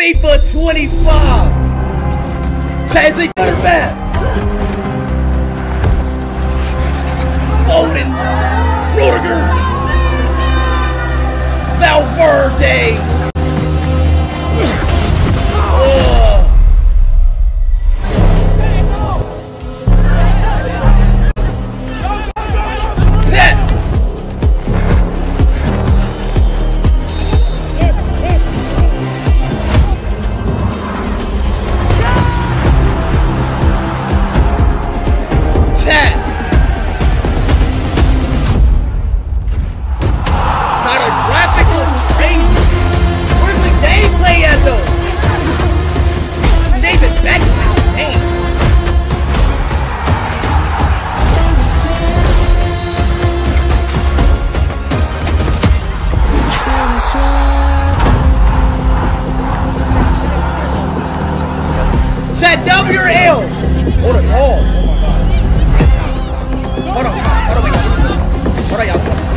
FIFA 25. Chat, is it good or bad? Foden, Rudiger, Valverde. Chat, W or L? Hold on, oh my god. It's not. Hold on, wait. Hold on, y'all.